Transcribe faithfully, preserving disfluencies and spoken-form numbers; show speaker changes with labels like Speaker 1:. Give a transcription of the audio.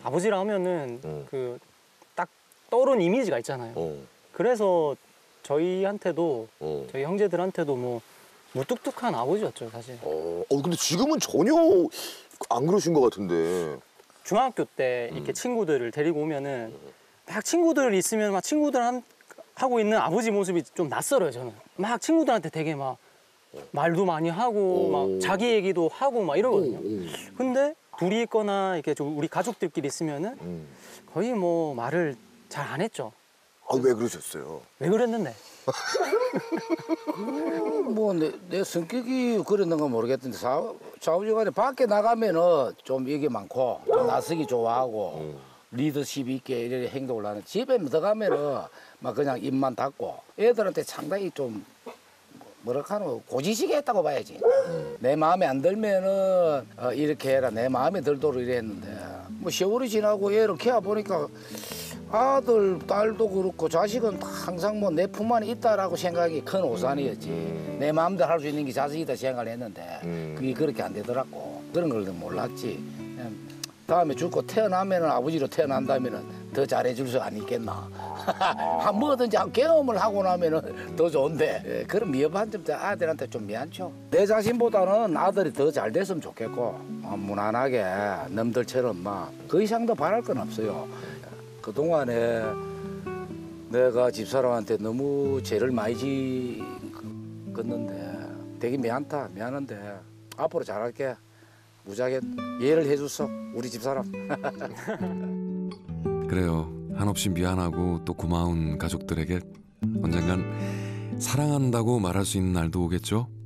Speaker 1: 아버지라 하면은
Speaker 2: 어.
Speaker 1: 그 딱 떠오르는 이미지가 있잖아요.
Speaker 2: 어.
Speaker 1: 그래서 저희한테도
Speaker 2: 어.
Speaker 1: 저희 형제들한테도 뭐 무뚝뚝한 아버지였죠 사실.
Speaker 2: 어. 어 근데 지금은 전혀 안 그러신 것 같은데.
Speaker 1: 중학교 때 이렇게
Speaker 2: 음.
Speaker 1: 친구들을 데리고 오면은 막 친구들 있으면 막 친구들 한, 하고 있는 아버지 모습이 좀 낯설어요 저는. 막 친구들한테 되게 막 말도 많이 하고
Speaker 2: 오.
Speaker 1: 막 자기 얘기도 하고 막 이러거든요.
Speaker 2: 오, 오.
Speaker 1: 근데 둘이 있거나 이렇게 좀 우리 가족들끼리 있으면은
Speaker 2: 음.
Speaker 1: 거의 뭐 말을 잘 안 했죠.
Speaker 2: 아, 왜 그러셨어요?
Speaker 1: 왜 그랬는데?
Speaker 3: 뭐 내 내 성격이 그랬는가 모르겠던데 좌우지간에 밖에 나가면은 좀 얘기 많고 좀 나서기 좋아하고
Speaker 2: 음.
Speaker 3: 리더십 있게 이렇게 행동을 하는 집에 들어가면은 막 그냥 입만 닫고 애들한테 상당히 좀 뭐랄까노 고지식이 했다고 봐야지.
Speaker 2: 음.
Speaker 3: 내 마음에 안 들면은 어, 이렇게 해라 내 마음에 들도록 이래 했는데 뭐 세월이 지나고 얘를 키워 보니까 아들 딸도 그렇고 자식은 항상 뭐 내 품 안에 있다라고 생각이 큰 오산이었지. 내 마음대로 할 수 있는 게 자식이다 생각을 했는데
Speaker 2: 음.
Speaker 3: 그게 그렇게 안 되더라고. 그런 걸 몰랐지. 그냥 다음에 죽고 태어나면은 아버지로 태어난다면은 더 잘해줄 수 아니겠나. 한 뭐든지 경험을 하고 나면은 더 좋은데 예, 그런 미흡한 점 아들한테 좀 미안죠. 내 자신보다는 아들이 더 잘 됐으면 좋겠고 어, 무난하게 남들처럼 막 그 이상도 바랄 건 없어요. 그동안에 내가 집사람한테 너무 죄를 많이 짓었는데 되게 미안다 미안한데 앞으로 잘할게. 무지하게 이해를 해줬어 우리 집사람.
Speaker 4: 그래요. 한없이 미안하고 또 고마운 가족들에게 언젠간 사랑한다고 말할 수 있는 날도 오겠죠?